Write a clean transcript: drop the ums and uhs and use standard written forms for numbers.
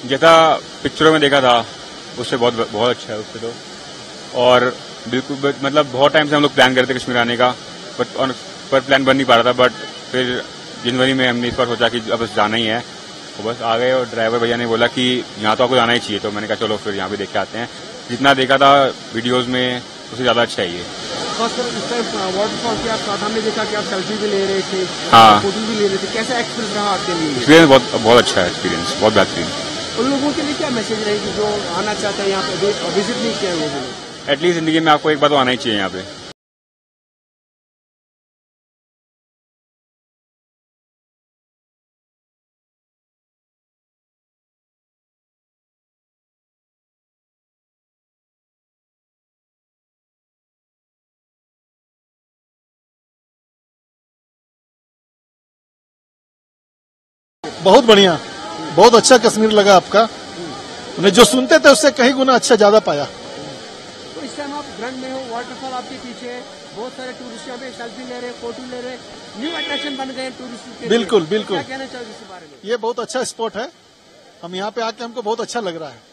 जैसा पिक्चरों में देखा था उससे बहुत अच्छा है उससे तो। और बिल्कुल मतलब बहुत टाइम से हम लोग प्लान करते कश्मीर आने का, पर प्लान बन नहीं पा रहा था। बट फिर जनवरी में हमने इस बार सोचा कि अब बस जाना ही है, तो बस आ गए। और ड्राइवर भैया ने बोला कि यहाँ तो आपको जाना ही चाहिए, तो मैंने कहा चलो फिर यहाँ भी देख के आते हैं। जितना देखा था वीडियोज में उससे ज्यादा अच्छा है ये। खासकर इस टाइम वाटरफॉल के आप साथ हमने देखा कि आप सेल्फी भी ले रहे थे, हाँ, फोटो भी ले रहे थे। कैसा एक्सपीरियंस रहा आपके लिए? एक्सपीरियंस बहुत अच्छा है, एक्सपीरियंस बहुत बेहतरीन। उन लोगों के लिए क्या मैसेज रहेगी जो आना चाहते हैं यहाँ पे, विजिट नहीं किया वो लोग? एटलीस्ट जिंदगी में आपको एक बार तो आना ही चाहिए यहाँ पे। बहुत बढ़िया, बहुत अच्छा कश्मीर लगा आपका। उन्हें जो सुनते थे उससे कहीं गुना अच्छा ज्यादा पाया। तो इस टाइम आप ग्रंथ में हो, वाटरफॉल आपके पीछे है, बहुत सारे टूरिस्ट यहाँ पे सेल्फी ले रहे, फोटो ले रहे, न्यू अट्रैक्शन बन गए टूरिस्ट के। बिल्कुल बिल्कुल, क्या कहना चाहिए इस बारे में? ये बहुत अच्छा स्पॉट है। हम यहाँ पे आके हमको बहुत अच्छा लग रहा है।